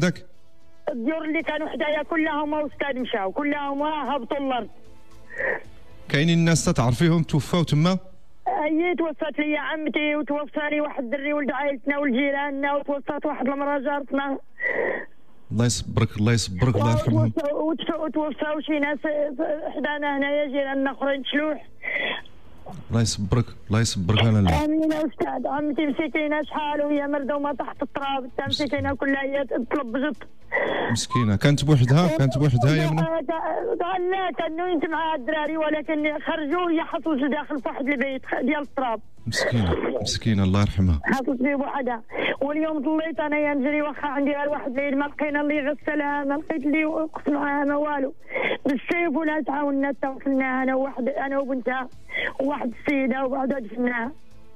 وحدك؟ الديور اللي كانوا حدايا كلهم وستاد مشاو، كلهم هبطوا الارض. كاينين الناس تعرفيهم توفاو تما؟ هي توفات لي عمتي، وتوفاني واحد الدري ولد عائلتنا ولجيراننا، وتوفات واحد المراه جارتنا. الله يصبرك الله يصبرك الله يرحمهم. وتوفاو شي ناس حدانا هنايا جيراننا اخرين شلوح. الله يصبرك الله يصبرك انا لا. امين استاذ. عمتي مسكينه شحال وهي مردومه تحت التراب، حتى مسكينه كلها هي تلبجت. مسكينه. كانت بوحدها يا منى؟ لا كانوا انت مع الدراري، ولكن خرجوا هي حصلت لداخل في واحد البيت ديال التراب. مسكينه الله يرحمها. حصلت لي بوحدها. واليوم ضليت انايا نجري، واخا عندي غير واحد العيد ما لقينا اللي يغسلها، ما لقيت اللي وقف معاها ما والو. بالسيف ولا تعاوننا توكلناها انا وبنتها وواحد السيده وبعدها دفناها.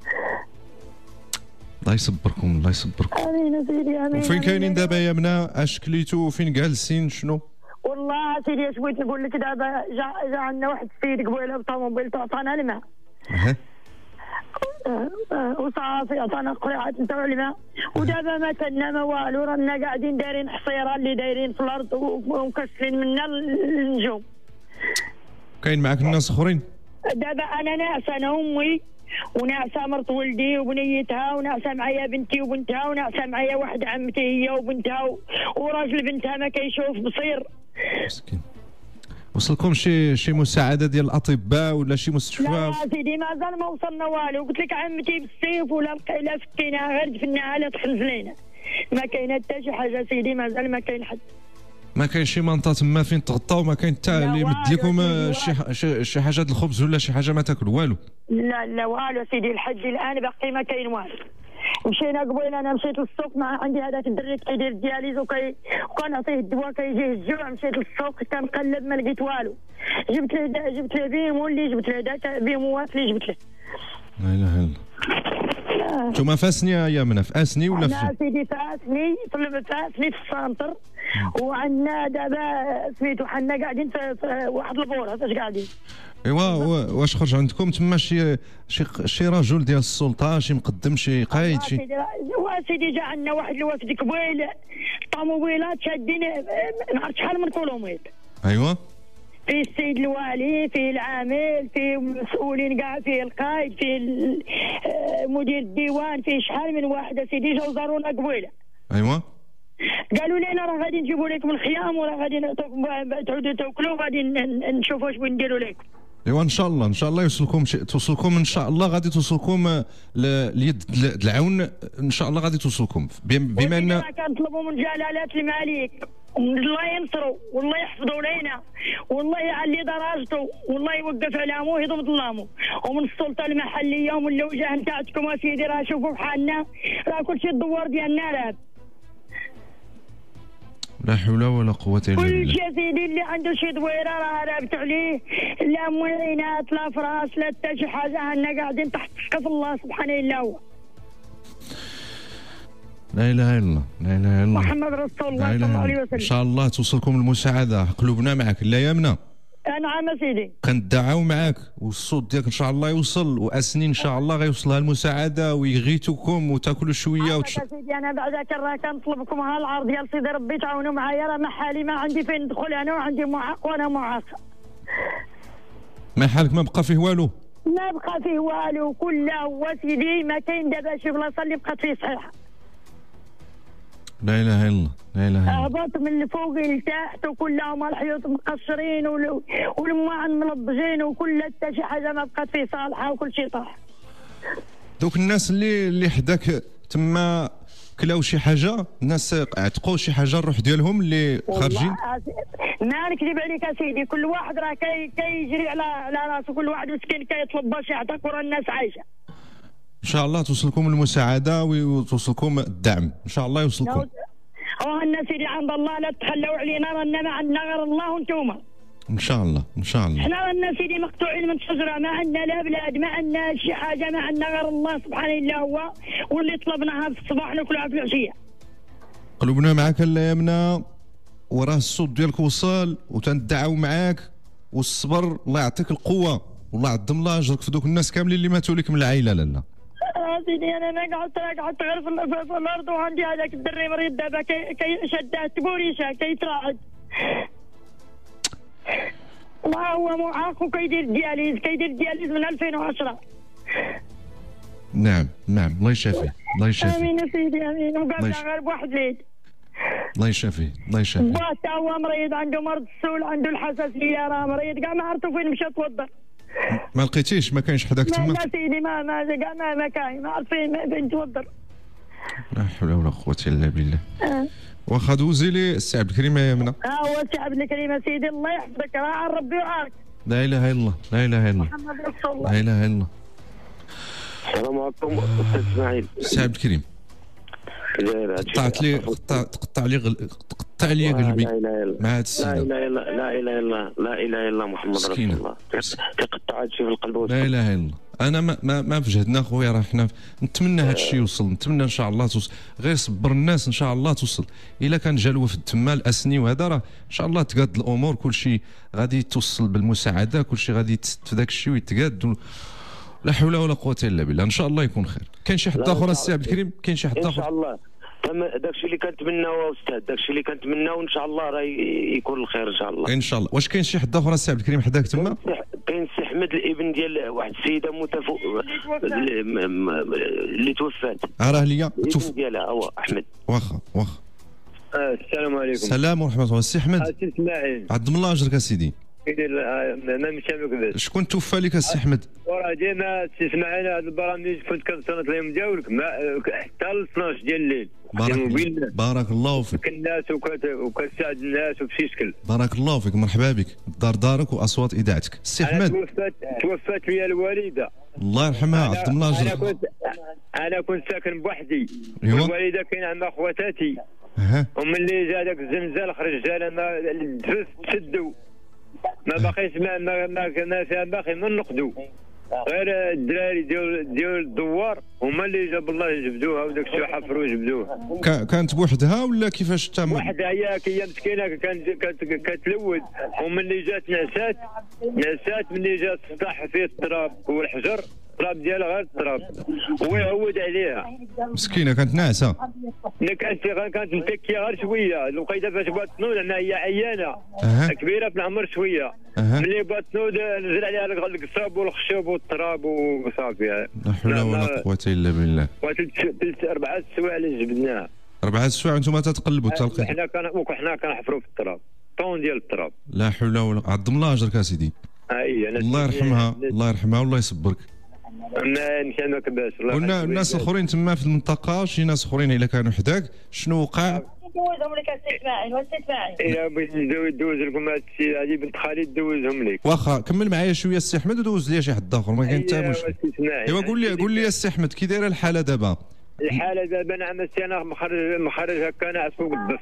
الله يصبركم الله يصبركم. امين سيدي امين. وفين كاينين دابا يا منى؟ اش كليتو وفين جالسين شنو؟ والله سيدي اش بغيت نقول لك، دابا جا عندنا واحد السيد قبيله بالطوموبيل تعطانا الماء. وصافي عطانا قرعه نتاع الماء، ودابا ما كنا ما والو، رانا قاعدين دايرين حصيره اللي دايرين في الارض ومكسرين منا النجوم. كاين معاك الناس اخرين؟ دابا انا ناعسه، انا امي وناعسه مرت ولدي وبنيتها، وناعسه معايا بنتي وبنتها، وناعسه معايا واحد عمتي هي وبنتها وراجل بنتها ما كيشوف بصير. مسكين. وصلكم شي مساعده ديال الاطباء ولا شي مستشفى؟ لا سيدي مازال ما وصلنا والو. قلت لك عمتي بالسيف ولا فكيناها غير دفناها لا تخرج لينا. ما كاين حتى شي حاجه سيدي، مازال ما كاين حد. ما كاين شي منطقه تما فين تغطاو؟ ما كاين حتى اللي يمد لكم شي حاجه د الخبز ولا شي حاجه ما تاكل والو؟ لا والو سيدي، لحد الان باقي ما كاين والو. مشينا قبيل، انا مشيت للسوق مع عندي هذاك الدري كيدير الدياليز وكنعطيه الدواء كيجيه الجوع. مشيت للسوق كنقلب ما لقيت والو. جبت له بيمو اللي جبت له داك بيموات اللي جبت له. لا اله الا الله. نتوما فاسني يا منى؟ فاسني ولا انا سيدي فاسني في السانتر. وعندنا دابا سميتو حنا قاعدين في واحد البور اش قاعدين. ايوا واش خرج عندكم تما شي رجل ديال السلطه، شي مقدم، شي قايد، شي؟ سيدي جا عندنا واحد الوفد قبيل، طوموبيلات شادين ما عرفت شحال من طوموبيل. ايوا فيه السيد الوالي، فيه العامل، فيه مسؤولين كاع، فيه القائد، فيه مدير الديوان، فيه شحال من واحد سيدي جاو زارونا قبيله. ايوا قالوا لنا راه غادي نجيبوا لكم الخيام وراه غادي تعودوا تاكلوا، غادي نشوفوا واش نديروا لكم. ايوا ان شاء الله توصلكم ان شاء الله، غادي توصلكم اليد العون ان شاء الله، غادي توصلكم بما ان كنطلبوا من جلالات الملك الله ينصروا والله يحفظوا لينا والله يعلي درجته والله يوقف علامه ويضم ظلامه، ومن السلطه المحليه ومن الوجه نتاعكم اسيدي راه شوفوا بحالنا، راه كلشي الدوار ديالنا راه لا حول ولا قوة إلا بالله. كل شيء سيدي اللي عنده شي دويره راه رابط عليه، لا معينات لا فراش لا حتى شي حاجه، عنا قاعدين تحت سقف الله سبحانه الا هو. لا اله الا الله لا اله الا الله محمد رسول الله صلى الله عليه وسلم. ان شاء الله توصلكم المساعده، قلوبنا معك. لا يا منى؟ نعم سيدي. كندعاو معاك والصوت ديالك ان شاء الله يوصل، واسنين ان شاء الله غيوصلها المساعده ويغيتوكم وتاكلوا شويه سيدي انا بعدك راه كنطلبكم ها العرض ديال سيدي ربي تعاونوا معايا، راه ما حالي ما عندي فين ندخل انا، وعندي معاق وانا معاقه. ما حالك ما بقى فيه والو؟ ما بقى فيه والو، كله هو سيدي ما كاين دابا شي بلاصه اللي بقات فيه صحيحه. لا اله الا الله لا اله الا الله. هبط من الفوق لتحت وكلهم الحيوط مقشرين والمواعن ملبجين وكل حتى شي حاجه ما بقات فيه صالحه وكل شيء طاح. دوك الناس اللي حداك تما كلاو شي حاجه، الناس عتقوا شي حاجه الروح ديالهم اللي خارجين؟ ما نكذب عليك اسيدي، كل واحد راه كيجري على راسه، كل واحد مسكين كيطلب باش يعطيك ورا الناس عايشه. ان شاء الله توصلكم المساعده وتوصلكم الدعم ان شاء الله يوصلكم. وهنا سيدي عند الله لا تخلوا علينا، رانا ما عندنا غير الله وانتوما. ان شاء الله ان شاء الله. احنا رانا سيدي مقطوعين من الشجره، ما عندنا لا بلاد ما عندنا شي حاجه، ما عندنا غير الله سبحانه الا هو، واللي طلبناها في الصباح ناكلها في العشيه. قلوبنا معك يا منى، وراه الصوت ديالك وصل وتندعوا معاك، والصبر الله يعطيك القوه والله يعظم الله اجرك في دوك الناس كاملين اللي ماتوا لك من العائله. لالا سيدي انا ما قعدت غير في الارض، وعندي هذاك الدري مريض دابا شداه تبوريشه كيتراعد. هو معاق وكيدير الدياليز من 2010. نعم الله يشافيه الله يشافيه. امين يا سيدي امين. وقابله غير بواحد العيد. الله يشافيه با حتى هو مريض، عنده مرض السول، عنده الحساسيه، راه مريض كاع ما عرفتو فين مشى توضر. ما لقيتيش؟ ما كاينش حداك تما؟ لا سيدي ما كاين، ما عرف فين توضر. لا حول ولا قوه الا بالله. واخا دوزي لي السي عبد الكريم يا يمنى. هو السي عبد الكريم يا سيدي الله يحفظك، راه ربي وعارك. لا اله الا الله لا اله الا الله محمد رسول الله. لا اله الا الله. السلام عليكم استاذ اسماعيل. السي عبد الكريم قطع لي قلبي مع هذا السيد. لا اله الا الله محمد رسول الله. كيقطع هذا الشيء في القلب. لا اله الا الله. انا ما في جهدنا خويا، راه حنا نتمنى هذا الشيء يوصل، نتمنى ان شاء الله توصل. غير صبر الناس ان شاء الله توصل. الا كان جا الوفد تما الاسني وهذا راه ان شاء الله تقاد الامور، كل شيء غادي توصل بالمساعده، كل شيء غادي يتسد في ذاك الشيء ويتقاد. لا حول ولا قوه الا بالله. ان شاء الله يكون خير. كاين شي حد اخر السي عبد الكريم؟ كاين شي حد اخر؟ ان شاء الله داكشي اللي كنتمناو استاذ، داكشي اللي كنتمناو ان شاء الله راه يكون الخير ان شاء الله. ان شاء الله. واش كاين شي حد اخر السي عبد الكريم حداك تما؟ كاين السي احمد الابن ديال واحد السيده اللي توفات. راه ليا الابن ديالها هو احمد. واخا السلام عليكم. السلام ورحمه الله. السي احمد. السي اسماعيل عظم الله اجرك اسيدي. انا مشامك بس. شكون توفى لك السي احمد؟ وراه ديما السي اسماعيل هذا البرامج كنت كنصنت لهم ديالك حتى ل 12 ديال الليل. بارك الله فيك. الناس وكنساعد الناس وبشي شكل. بارك الله فيك، مرحبا بك. دارك واصوات اذاعتك. السي احمد توفات لي الوالده الله يرحمها. عظم الله اجرك. انا كنت ساكن بوحدي. ايوا. الوالده كاين عندها خواتاتي. وملي جا داك الزلزال خرج جانا ما الدفس تسدوا، ما باقيش ما كنا فيها باقي من نقدو، غير الدراري ديال الدوار هما اللي جاب الله يجبدوها، وداك الشيء حفروا وجبدوها. كانت بوحدها ولا كيفاش تم؟ وحدها هي مسكينه كانت كتلوث، وملي جات نعسات ملي جات السطح فيه التراب والحجر، التراب ديالها غير التراب هو يعود عليها. مسكينه كانت ناعسه. كانت متكيه غير شويه، لقيتها فاش بغات تنوض لانها هي عيانه كبيره في العمر شويه. ملي بغات تنوض نزل عليها القصاب والخشب والتراب وصافي. لا حول ولا قوه الا بالله. 4 سوايع اللي جبدناها. 4 سوايع انتم تتقلبوا تلقيتوا؟ حنا كنحفروا في التراب، طون ديال التراب. لا حول ولا قوه. عظم الله اجرك اسيدي. الله يرحمها الله يرحمها والله يصبرك. نشانك باش الناس الاخرين تما في المنطقه، شي ناس اخرين الا كانوا حداك شنو وقع؟ ندوزهم لك السي اسماعيل. والسي اسماعيل الا بغيت ندوز لكم هذا الشيء، هذه بنت خالي دوزهم لك. واخا كمل معايا شويه السي احمد ودوز لي شي حد اخر، ما كاين حتى مشكل. ايوا قول لي السي احمد كي دايره الحاله دابا؟ الحاله دابا نعم السي انا مخرج هكا ناعس فوق الدس.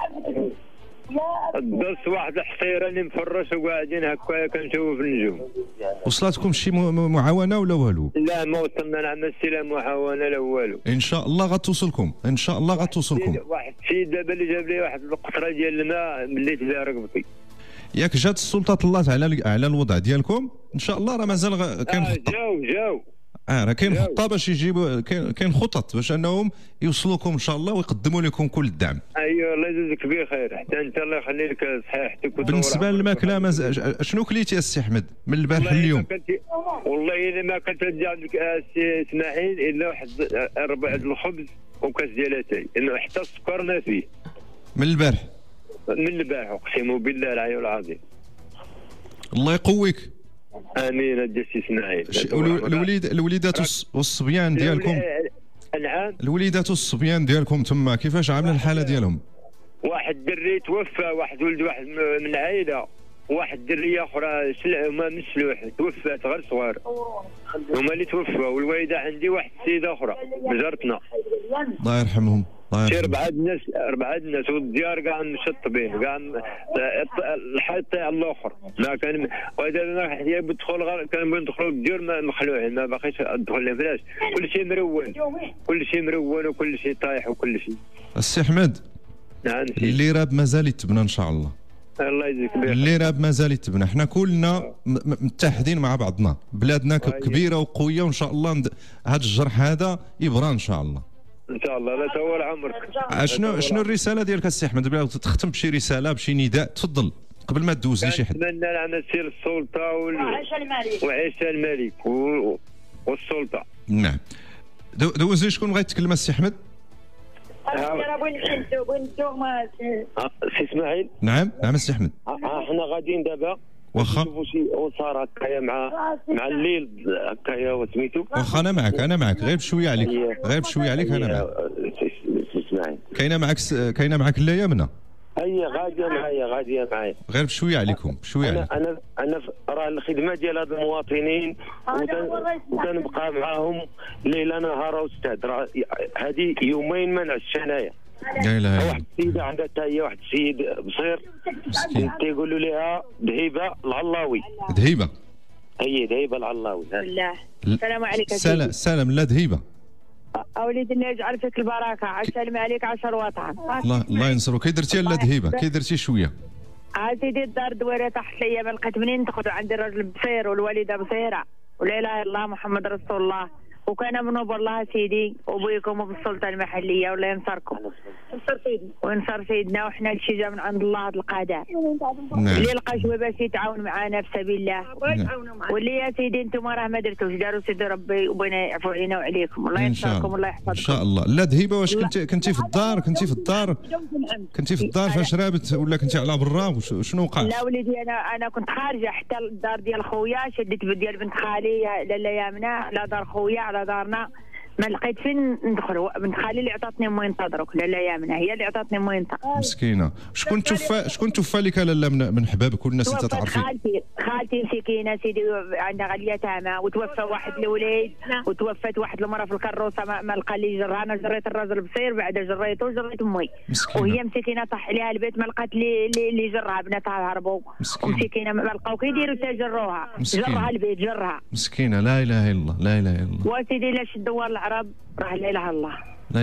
الدرس واحد الحصيره اللي مفرش وقاعدين هكا كنشوفوا في النجوم. وصلتكم شي معاونه ولا والو؟ لا ما وصلنا نعم السي لا معاونه لا والو. ان شاء الله غتوصلكم ان شاء الله غتوصلكم. واحد السيد دابا اللي جاب لي واحد القطره ديال الماء مليت بها ركبتي. ياك جات السلطه طلات على الوضع ديالكم ان شاء الله؟ راه مازال كاين خطه. جاو راه كاين خطه باش يجيبوا، كاين خطط باش انهم يوصلوكم ان شاء الله ويقدموا لكم كل الدعم. ايوا الله يجازيك بخير، حتى انت الله يخلي لك صحيحتك. بالنسبه للماكله شنو كليتي السي احمد من البارح اليوم؟ والله الا ما كنت عندك السي اسماعيل الا واحد ربع الخبز وكاس ديال اتاي، انه حتى السكر ما فيه. من البارح اقسم بالله العلي العظيم. الله يقويك. امين السي اسماعيل. الوليدات والصبيان ديالكم، نعم الوليدات والصبيان ديالكم تما كيفاش عامله الحاله ديالهم؟ واحد الدري توفى، واحد ولد واحد من العائله، واحد دريه اخرى هما من السلوح توفات غير صغار، هما اللي توفوا. والوالده عندي واحد السيده اخرى جارتنا الله يرحمهم. شي 4 الناس والديار كاع مشطبين كاع الحال تاع الاخر ما كان. ودابا حتى بدخل كان ندخلوا للديور مخلوعين، ما باقيش ندخل لهم فلاش، كل شيء مرون وكل شيء طايح وكل شيء. السي احمد نعم اللي راب مازال يتبنى ان شاء الله. الله يجزيك بخير. اللي راه مازال يتبنى، حنا كلنا متحدين مع بعضنا، بلادنا كبيره وقويه، وان شاء الله هذا الجرح هذا يبرى ان شاء الله. ان شاء الله لا طول عمرك. شنو الرساله ديالك السي احمد؟ بلا تختم بشي رساله بشي نداء، تفضل قبل ما تدوز لي شي حد. نتمنى لنا سير السلطه وعيش الملك والسلطه. نعم. دوز لي شكون بغا يتكلم السي احمد؟ سي اسماعيل. نعم السي احمد. احنا غاديين دابا واخا نشوفوا شي اسر هكايا مع الليل هكايا وسميتو. واخا انا معك غير بشويه عليك، انا معك. سي اسماعيل كاينه معك لا يمنى. هي غاديه معايا غير بشويه عليكم، انا راه الخدمه ديال هاد المواطنين وكنبقى معاهم ليله نهار استاذ. راه هذه يومين ما نعسش انايا. لا اله الا الله. واحد السيده عندها حتى هي واحد السيد بصير تيقولوا لها ذهيبه العلاوي. ذهيبه العلاوي. بالله. السلام عليكم. سلام لا ذهيبه. اوليدي الله يجعل فيك البركه، عسلم عليك 10 وطن. الله ينصرو. كي درتي لا ذهيبه؟ كي درتي شويه؟ سيدي الدار دويره تحت ليا، ما لقيت منين ندخل. عندي الراجل بصير والوالده بصيره، ولا اله الا الله محمد رسول الله، وكان منوب الله سيدي وبيكم وبالسلطه المحليه، والله ينصركم وينصر سيدنا. وحنا هادشي جا من عند الله، هذا القضاء. اللي لقى شويه باش يتعاون معنا في سبيل الله. واللي يا سيدي انتم راه ما درتوش، داروا سيدي ربي وبينا يعفو علينا وعليكم. الله ينصركم والله يحفظكم ان شاء الله. لا ذهيبه، واش كنتي في الدار؟ كنتي في الدار فاش رابت، ولا كنتي على برا؟ شنو وقع؟ لا وليدي انا كنت خارجه حتى الدار ديال خويا، شديت ديال بنت خالي لاله يامنه، لا دار خويا على دارنا، ما لقيت فين ندخل. بنت خالي اللي عطاتني موينطه دروك، لاله يامنه هي اللي عطاتني موينطه. مسكينه. شكون توفى لك لاله من حبابك والناس اللي تعرفي؟ خالتي مسكينه سيدي، عندها غاليه تامه، وتوفى واحد الوليد، وتوفت واحد المراه في الكروسه ما لقى لي جرها. انا جريت الراجل بصير، بعد جريته وجريت امي، وهي مسكينه طاح عليها البيت، ما لقات اللي جرها، بناتها هربوا ومسكينه ما لقاو كيديروا حتى جرها البيت جرها. مسكينه. لا اله الا الله. وسيدي لا شد دوار العرب، راه لا اله الا الله.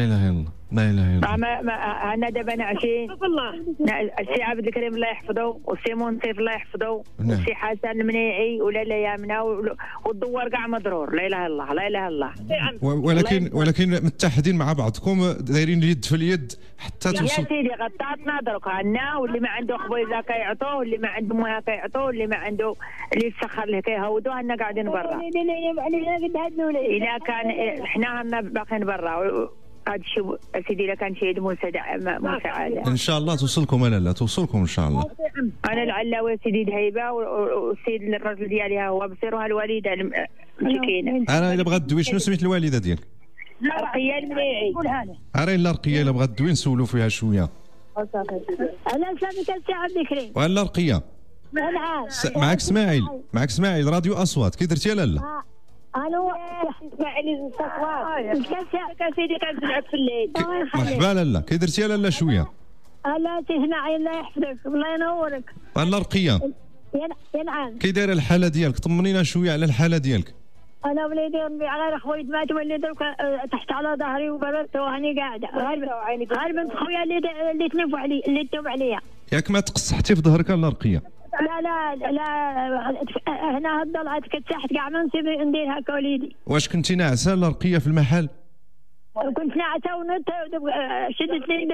انا دابا نعشين السي عبد الكريم الله يحفظه، والسي منصف الله يحفظه، والسي حسن المنيعي، ولاله يامنه، والدوار كاع مضرور. لا اله الا الله. ولكن متحدين مع بعضكم، دايرين اليد في اليد حتى توصل. يا سيدي غطاتنا درك عنا، واللي ما عنده خويزه كيعطوه، واللي ما عنده موها كيعطوه، اللي ما عنده اللي يسخر له كيهودوه. عنا قاعدين برا. اذا كان حنا باقيين برا، هذا الشيء سيدي. الا كان شي مساعده ان شاء الله توصلكم. لا توصلكم ان شاء الله. انا العلاوي سيدي دهيبه، والسيد الراجل ديالي هو بصيرها الوالده مسكينه. انا الا بغات تدوي، شنو سميت الوالده ديالك؟ رقيه المنيعي. لا رقيه الا بغات تدوي نسولوا فيها شويه. انا سامي كنتي عبد الكريم. ولا رقيه معك اسماعيل راديو اصوات. كي درتي لالا؟ الو اسماعيل كان سيدي كنلعب في الليل. مرحبا لالا. كي درتي لالا شويه؟ لا تسمعي الله يحفظك الله ينورك. لا رقيه ينعم. كي دايره الحاله ديالك؟ طمنينا شويه على الحاله ديالك. انا وليدي على خويا مات، واللي درك تحت على ظهري وبردت وهاني قاعده. غير بنت خويا اللي تنفوا علي، اللي تنوب عليا. ياك ما تقصحتي في ظهرك لا رقيه؟ لا هنا هالضلعات كتحت كاع ما نسيب ندير هكا وليدي. واش كنتي ناعسه لا رقيه في المحل؟ كنت ناعسه ونت شدت لي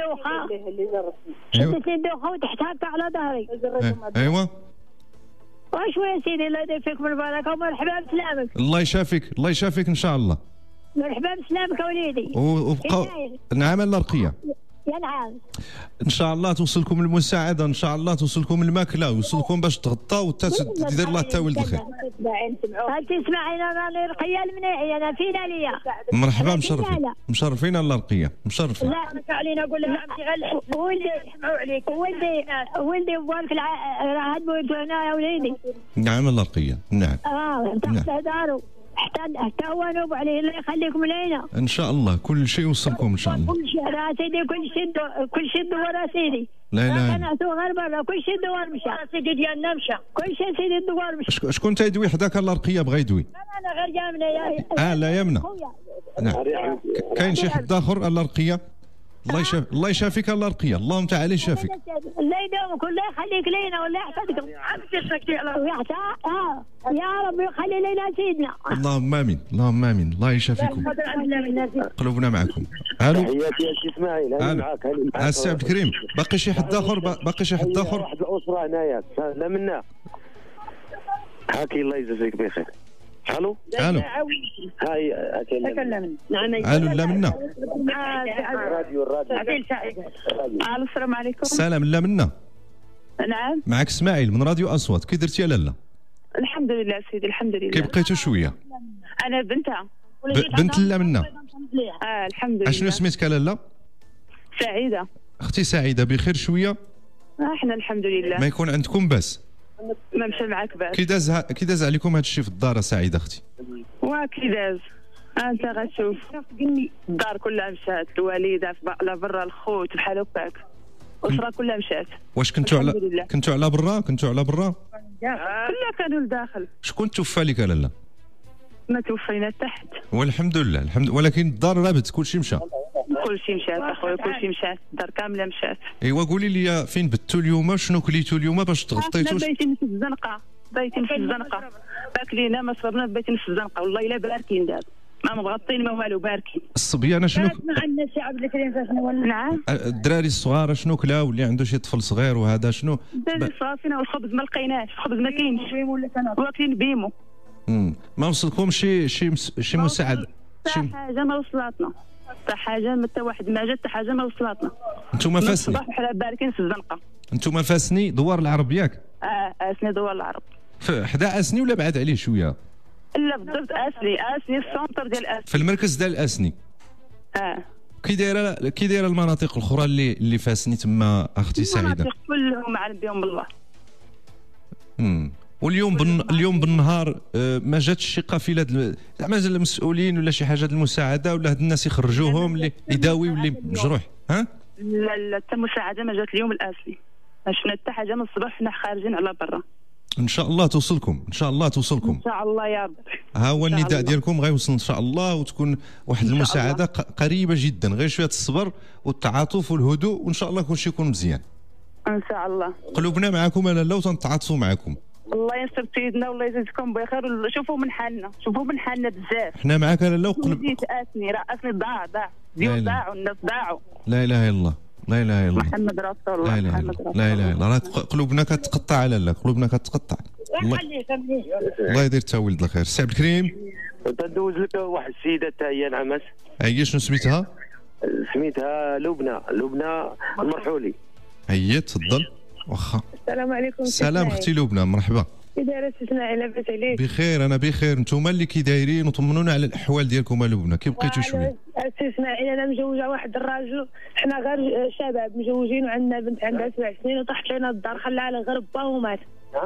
دوخه وتحت هكا على ظهري. ايوا واش يا سيدي الله يدير فيكم البركه، ومرحبا بسلامك. الله يشافيك ان شاء الله. مرحبا بسلامك وليدي. وبقى نعم لا رقيه. نعم ان شاء الله توصلكم المساعده، ان شاء الله توصلكم الماكله، ويوصلكم باش تغطى وتدير الله حتى ولد الخير. هل تسمعين؟ انا رقيه المنيعي، انا فينا ليا. مرحبا مشرفين الله رقيه مشرفين. لا علينا نقول لك ولدي يسمعوا عليك. ولدي بوالك راه بويتو هنا يا وليدي. نعم الله رقيه. نعم تحت دارو حتى هو نوب عليه. الله يخليكم لينا ان شاء الله. كل شيء يوصلكم ان شاء الله. كل شيء راه سيدي، كل شيء الدوار سيدي. لا نعسو غير برا، كل شيء الدوار مشى سيدي ديالنا مشى، كل شيء سيدي الدوار مشى. شكون تيدوي حداك الله رقيه بغا يدوي؟ انا غير يامنه. لا يمنى. نعم. كاين شي حد اخر الله رقيه؟ الله يشافيك الله رقيه، اللهم تعالى يشافيك. الله يدومك والله يخليك لينا والله يحفظكم. يا رب يخلي لنا سيدنا. اللهم امين اللهم امين، الله يشافيكم. قلوبنا معكم. الو. تحياتي يا سي اسماعيل، انا معاك. السي عبد الكريم، باقي شي حد اخر؟ باقي شي حد اخر؟ واحد الاسره هنايا لا منا. هاكي الله يجزيك بخير. الو. الو. هاي تكلم. الو لا منا. الراديو الو السلام عليكم. السلام لا منا. نعم. معك اسماعيل من راديو اصوات. كي درتي يا لاله؟ الحمد لله سيدي الحمد لله. كي بقيتو شويه؟ انا بنتها. بنت لا منا. الحمد لله. اشنو سميتك لاله؟ سعيده. اختي سعيده بخير شويه؟ احنا الحمد لله. ما يكون عندكم باس؟ ما مشى معاك باس. كي داز عليكم هذا الشيء في الدار سعيده اختي؟ وكي داز انت غتشوف الدار كلها مشات، الوالده على برا، الخوت بحال هكاك، الاسره كلها مشات. واش كنتوا على برا؟ كنتوا على برا؟ كلها كانوا لداخل. شكون توفى لك لاله؟ ما توفينا تحت. والحمد لله الحمد، ولكن الدار رابت كلشي مشى. كلشي مشات اخويا، كلشي مشات، الدار كامله مشات. ايوا قولي لي فين بتوا اليوم؟ شنو كليتوا اليوم باش تغطيتوا؟ بايتين في الزنقه، بايتين في الزنقه، باكلينا ما شربنا، بايتين في الزنقه والله الا باركين دابا، ما مغطين ما والو، باركين. الصبيانه شنو؟ عندنا السي عبد الكريم فاش نعم. الدراري الصغار شنو كلاو؟ واللي عنده شي طفل صغير وهذا شنو؟ الدراري الصغار فينا والخبز ما لقيناش، الخبز ما كاينش، واكلين بيمو. ما وصلكم شي مساعده؟ حتى حاجه ما وصلتنا، حتى حاجه، حتى واحد ما جات، حتى حاجه ما وصلتنا. انتم فاسني؟ الصباح بحال باركين في الزنقه. انتم فاسني دوار العرب ياك؟ اسني دوار العرب. حدا اسني ولا بعد عليه شويه؟ لا بالضبط اسني السونتر ديال اسني، في المركز ديال اسني. كي دايره المناطق الاخرى اللي فاسني تما اختي سعيده؟ المناطق كلهم عالم بهم بالله. واليوم بالنهار ما جاتش شي قافله زعما المسؤولين ولا شي حاجه المساعده ولا هاد الناس يخرجوهم اللي يداويو اللي مجروح؟ ها؟ لا حتى مساعده ما جات اليوم الاسلي، ما شفنا حتى حاجه من الصباح حنا خارجين على برا. ان شاء الله توصلكم، ان شاء الله توصلكم. ان شاء الله يا رب. ها هو النداء ديالكم غيوصل ان شاء الله، وتكون واحد المساعده قريبه جدا، غير شويه الصبر والتعاطف والهدوء وان شاء الله كلشي يكون مزيان. ان شاء الله. قلوبنا معكم لاله وتنتعاطفوا معكم. الله ينصر سيدنا والله يجزيكم بخير، شوفوا من حالنا، شوفوا من حالنا بزاف. حنا معاك لاله وقلب. جيت اسني راه اسني ضاع ديال ضاعوا الناس ضاعوا. لا اله الا الله، لا اله الا الله، محمد رسول الله، محمد رسول الله، لا اله الا الله. قلوبنا كتقطع لاله، قلوبنا كتقطع. الله يدير تا ولد الخير. سي عبد الكريم تندوز لك واحد السيده حتى هي نعمس. هي شنو سميتها؟ سميتها لبنى المرحولي. هي تفضل. واخا. السلام عليكم. السلام اختي لبنى، مرحبا. كي دايره سي اسماعيل؟ لاباس عليك؟ بخير انا بخير، نتوما اللي كي دايرين وطمنونا على الاحوال ديالكم لبنى، كي بقيتوا شويه؟ سي اسماعيل انا مزوجه واحد الراجل، حنا غير شباب مزوجين وعندنا بنت عندها 7 سنين وطاحت لنا الدار، خلاها لغربه ومات.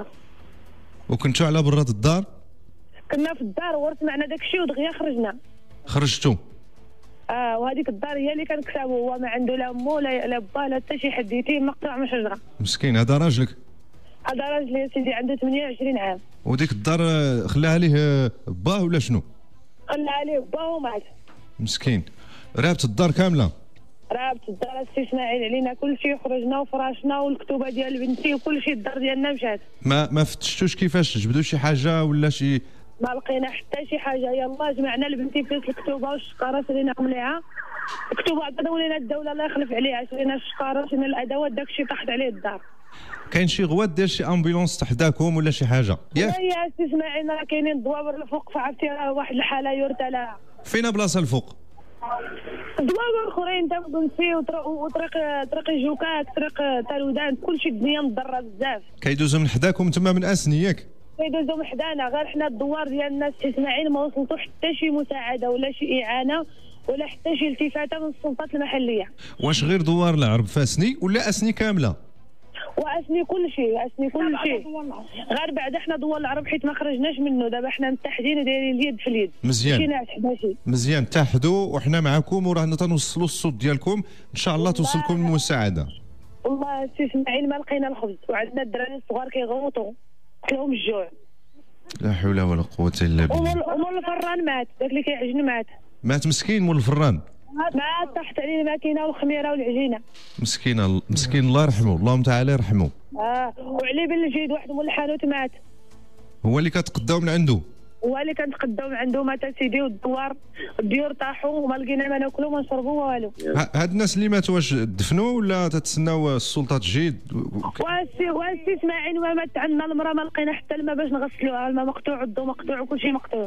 وكنتوا على براد الدار؟ كنا في الدار ورث معنا داك الشيء ودغيا خرجنا. خرجتوا؟ وهذيك الدار هي اللي كنكسبوا، هو ما عنده لا مو لا با لا حتى شي حد، يتيم مقطوع من شجره. مسكين. هذا راجلك؟ هذا راجلي يا سيدي عنده 28 عام. وديك الدار خلاها ليه باه ولا شنو؟ خلاها ليه باه ومات. مسكين. رابط الدار كامله؟ رابط الدار السي اسماعيل علينا كل شيء، خرجنا وفراشنا والكتوبه ديال بنتي وكل شيء، الدار ديالنا مشات. ما فتشتوش كيفاش جبدوا شي حاجه ولا شي؟ ما لقينا حتى شي حاجه، يلاه جمعنا لبنتي فلوس الكتوبه والشقاره شريناهم ليها، الكتوبه عطاو لينا الدوله الله يخلف عليها، شرينا الشقاره شرينا الادوات، داك الشيء طاحت عليه الدار. كاين شي غوات ديال شي امبولونس تحداكم ولا شي حاجه؟ ياك يا سي اسماعيل راه كاينين الدوابر الفوق، فعرفتي راه واحد الحاله يرثى لها. فين بلاصه الفوق؟ دوابر اخرين تنقول فيه طريق جوكاك، طريق تالودان، كلشي الدنيا مضره بزاف. كيدوزو من حداكم تما من اسني ياك؟ كيدوزو من حدانا، غير حنا الدوار ديالنا سي اسماعيل ما وصلتو حتى شي مساعده ولا شي اعانه ولا حتى شي التفاته من السلطات المحليه. واش غير دوار العرب فاسني ولا اسني كامله؟ واسني كل شيء، اسني كل شيء، غير بعد احنا دوار العرب حيت ما خرجناش منه، دابا حنا متحدين ودايرين اليد في اليد. مزيان مزيان، تحدوا وحنا معكم ورانا تنوصلوا الصوت ديالكم ان شاء الله توصلكم المساعده. والله سي اسماعيل ما لقينا الخبز، وعندنا الدراري الصغار كيغوطوا كلهم الجوع. لا حول ولا قوه الا بالله. ومول الفران مات، داك اللي كيعجن مات مسكين مول الفران. ما طاحت عليه الماكينه والخميره والعجينه. مسكين الله يرحمه، اللهم تعالى يرحمه. وعلي بن الجيد واحد مول الحانوت مات. هو اللي كتقداو من عنده؟ هو اللي كنتقداو من عنده، مات سيدي، والدوار الديور طاحوا وما لقينا ما ناكلوا وما نشربوا والو. هاد الناس اللي ماتوا واش دفنوا ولا تتسناو السلطه تجي؟ واسي اسماعيل ما مات عندنا المراه، ما لقينا حتى الماء باش نغسلوها، الماء مقطوع والضو مقطوع وكل شيء مقطوع.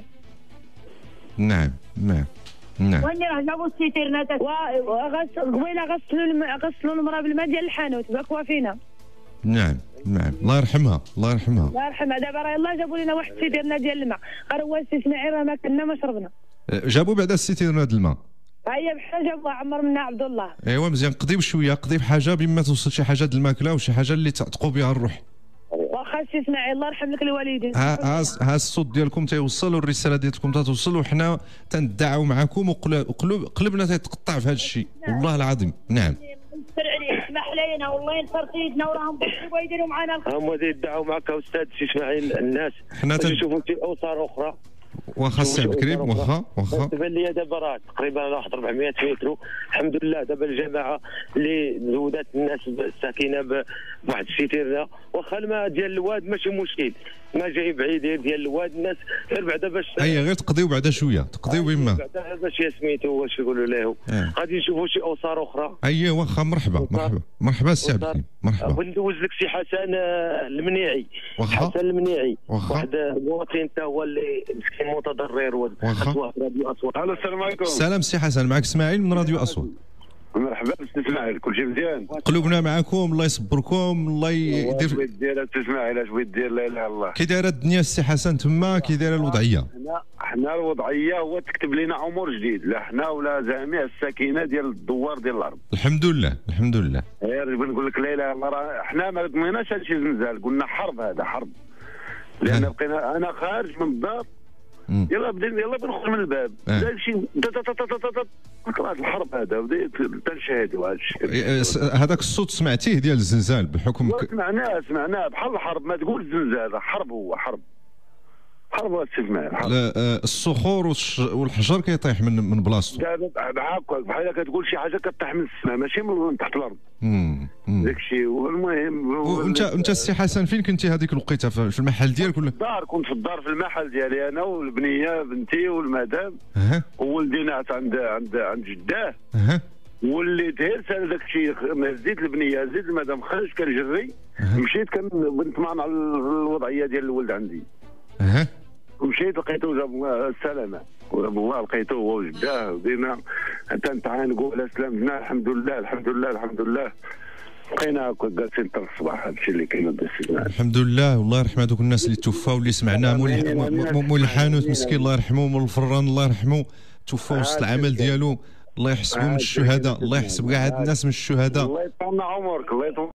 نعم. وين راه جابوا السيتيرنات قبيله غسلوا المراه بالماء ديال الحانوت باكوا فينا. نعم. الله يرحمها. دابا راه يلاه جابوا لنا واحد السيتيرنا ديال الماء، قال هو السي اسماعيل راه ما كنا ما شربنا. جابوا بعدا السيتيرنا ديال الماء؟ هي بحال جابوها عمر منا عبد الله. ايوا مزيان، قضي بشويه، قضي بحاجه بما توصل شي حاجه د الماكله وشي حاجه اللي تعتقوا بها الروح. واخا السي اسماعيل الله يرحم لك الوالدين. ها الصوت ديالكم تيوصل والرساله ديالكم تتوصل، وحنا تندعوا معكم وقلبنا تيتقطع في هذا الشيء والله العظيم. نعم. اسمح لينا والله نصر سيدنا وراهم بغاو يديروا معنا هم يدعوا معك استاذ سي اسماعيل الناس حنا نشوفوا في اوصار اخرى. واخا السي عبد الكريم، واخا تبان لي دابا راه تقريبا واحد 400 متر. الحمد لله دابا الجماعه اللي زودات الناس الساكنه بواحد السيتيرنا، واخا الماء ديال الواد ماشي مشكل، ما جاي بعيد ديال الواد، الناس غير بعدا باش غير تقضيو بعدا شويه، تقضيو بما بعدا باش سميتو واش يقولوا له غادي نشوفوا شي اوصار اخرى. واخا مرحبا السي عبد الكريم، مرحبا. وندوز لك سي حسن المنيعي. حسن المنيعي واحد المواطن حتى هو اللي مسكين متضرر واصوات راديو اصوات. السلام عليكم. السلام سي حسن، معك اسماعيل من راديو اصوات. مرحبا بسي اسماعيل، كلشي مزيان؟ قلوبنا معكم، الله يصبركم، الله يدير. اش بغيت دير السي اسماعيل، اش بغيت دير؟ لا اله الا الله. كي دايره الدنيا السي حسن تما؟ كي دايره الوضعيه؟ حنا الوضعيه هو تكتب لنا عمر جديد، لا حنا ولا جميع الساكنه ديال الدوار ديال الارض. الحمد لله. غير بنقول لك لا اله الا الله، راه حنا ما ضمناش هادشي زلزال، قلنا حرب، هذا حرب، لان بقينا انا خارج من الدار يلا بندخل من الباب داكشي قرات الحرب، هذا بديت تنشاهدوا هذا الشيء. هذاك الصوت سمعتيه ديال الزلزال بحكم سمعناه بحال الحرب، ما تقول الزلزال، حرب، هو حرب السي. الصخور والحجر كيطيح من بلاصتو هكاك، بحال كتقول شي حاجه كطيح من السماء ماشي من تحت الارض. داكشي. والمهم وانت السي حسن فين كنتي هذيك الوقيته؟ في المحل ديالك ولا؟ كنت في الدار في المحل ديالي انا والبنيه بنتي والمدام وولدي نعت عند جداه. واللي داير سال داك الشيء، زيد البنيه زيد المدام، خرج كنجري مشيت كنطمئن على الوضعيه ديال الولد عندي. مشيت لقيته جاب السلامه، والله لقيته هو وجداه، بدينا حتى نتعانقوا على سلامتنا. الحمد لله بقينا جالسين حتى الصباح. هذا الشيء اللي كاين. الحمد لله، والله يرحم هذوك الناس اللي توفاو واللي سمعنا. مول الحانوت مسكين الله يرحمه، مول الفران الله يرحمه، توفى وسط العمل ديالو. الله يحسبهم من الشهداء، الله يحسب كاع هاد الناس من الشهداء. الله يطول عمرك، الله يطول